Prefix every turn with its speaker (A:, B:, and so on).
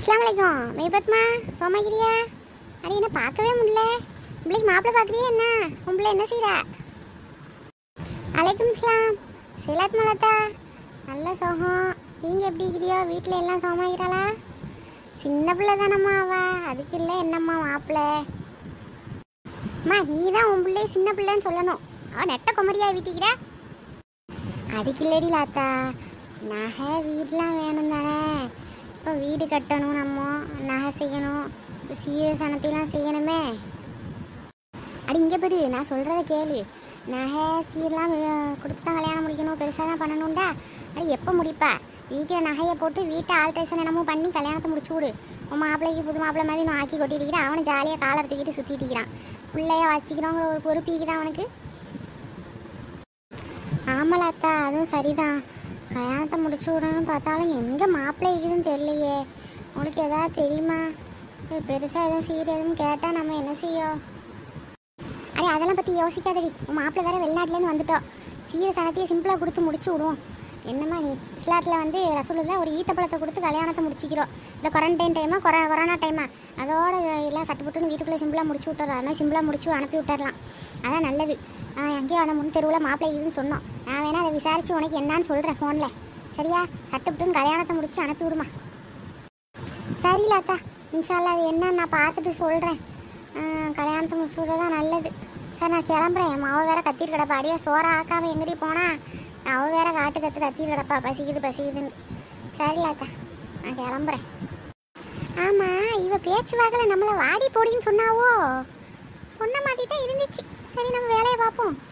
A: அஸ்ஸலாமு அலைக்கும் மேபத்மா சோமாகிரியா. அடி என்ன பார்க்கவே முடியல. உங்களுக்கு மாப்பிள்ளை பார்க்குறியா என்ன? உங்களை என்ன செய்கிறா? அலைக்கும் இஸ்லாம். சிலாத் மலத்தா நல்ல சோகம். நீங்கள் எப்படி இருக்கிறியோ? வீட்டில் எல்லாம் சோமாகிறாளா? சின்ன பிள்ளை தானம்மா அவ, அதுக்கு இல்லை என்னம்மா மாப்பிள்ளை. அம்மா நீ தான் உன் பிள்ளைய சின்ன பிள்ளைன்னு சொல்லணும். அவன் நெட்ட குமரியா வீட்டிக்கிற. அதுக்கு இல்லடி லாத்தா, நகை வீடெலாம் வேணும் தானே. இப்போ வீடு கட்டணும், நம்ம நகை செய்யணும், சீரசனத்தைலாம் செய்யணுமே. அடி இங்கே பெரு, நான் சொல்கிறத கேளு. நகை சீரெலாம் கொடுத்து தான் கல்யாணம் முடிக்கணும், பெருசாக தான் பண்ணணும்டா. அடி எப்போ முடிப்பா? இருக்கிற நகையை போட்டு வீட்டை ஆல்ட்ரேஷன் என்னமோ பண்ணி கல்யாணத்தை முடிச்சு விடு. உன் மாப்பிள்ளைக்கு புது மாப்பிள்ளை மாதிரி நான் ஆக்கி கொட்டிருக்கிறேன். அவனை ஜாலியாக காலர் தூக்கிட்டு சுற்றிட்டு இருக்கிறான். பிள்ளைய வச்சுக்கிறோங்கிற ஒரு பொறுப்பிக்கு தான் அவனுக்கு. ஆமலாத்தா அதுவும் சரிதான். கல்யாணத்தை முடிச்சு விடணும்னு பார்த்தாலும் எங்கே மாப்பிள்ளை இருக்குதுன்னு தெரியலையே. உங்களுக்கு எதாவது தெரியுமா? பெருசாக எதுவும் சீர் எதுவும் கேட்டால் நம்ம என்ன செய்யும்? அடே அதெல்லாம் பற்றி யோசிக்காதடி. உன் மாப்பிள்ளை வேறு வெளிநாட்டிலேருந்து வந்துட்டோம். சீர சனத்தையே சிம்பிளாக கொடுத்து முடிச்சு விடுவோம். என்னம்மா நீ இஸ்லாத்தில் வந்து ரசூலுல்லாஹ் ஒரு ஈத்தப்பழத்தை கொடுத்து கல்யாணத்தை முடிச்சிக்கிறோம். இந்த குவாரண்டைன் டைமா கொரோனா டைமா அதோட எல்லாம் சட்டுப்பட்டுன்னு வீட்டுக்குள்ளே சிம்பிளாக முடிச்சு விட்டுறோம். அது மாதிரி சிம்பிளாக முடிச்சு அனுப்பி விட்டுறலாம். அதான் நல்லது. எங்கேயோ அந்த முன் தெருவில் மாப்பிள்ளை இதுன்னு சொன்னோம். நான் வேணா அதை விசாரித்து உனக்கு என்னான்னு சொல்கிறேன் ஃபோனில். சரியா? சட்டுப்பட்டுன்னு கல்யாணத்தை முடிச்சு அனுப்பி விடுமா. சரிலாத்தா, இன்ஷால்லா அது என்னன்னு நான் பார்த்துட்டு சொல்கிறேன். கல்யாணத்தை முடிச்சு விட்றதான் நல்லது. சரி நான் கிளம்புறேன். அவள் வேற கத்திட்டு கிடப்பா. அடியே சோறை ஆக்காமல் எங்கடி போனா? அவள் வேற கத்திட்டு கிடப்பா, பசிக்குதுன்னு. சரிலாத்தா நான் கிளம்புறேன். ஆமாம், இவ பேச்சு வாக்கில் நம்மளை வாடி போடின்னு சொன்னாவோ? சொன்ன மாதிரி தான் இருந்துச்சு. சரி நம்ம வேலையை பார்ப்போம்.